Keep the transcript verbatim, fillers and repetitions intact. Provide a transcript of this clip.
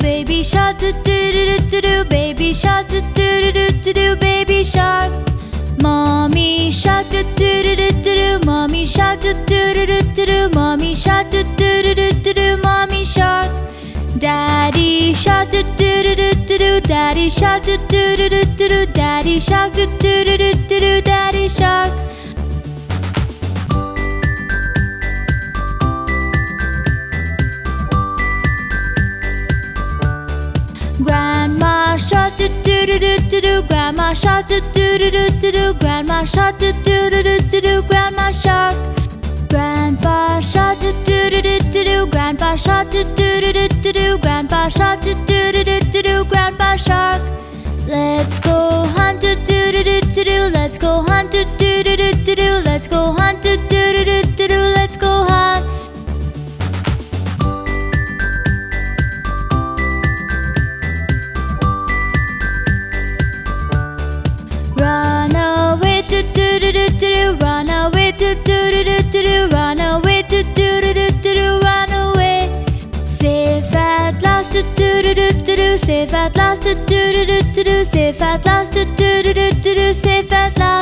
baby shark do do do do do, baby shark do do do do do, baby shark. Mommy shark do do do do do, mommy shark do do do do do, mommy shark do do do do do, mommy shark. Daddy shark do do do do do, daddy shark do do do do do, daddy shark do do do do do, daddy shark. Grandma shark do do do do do, grandma shark do do do do do, grandma shark do do do do do, grandma shark. Grandpa shark do do do do do, grandpa shark do do do do do, grandpa shark do do do do do, grandpa shark. Let's go hunt do do do do do, let's go hunt do do do do do, let's go hunt do do do do do, let's go hunt. Run away do do do do do, run away do do do do do, run away do do do do do, run away. Safe at last do do do do do, safe at last do do do do do, safe at last do do do do do, safe at last.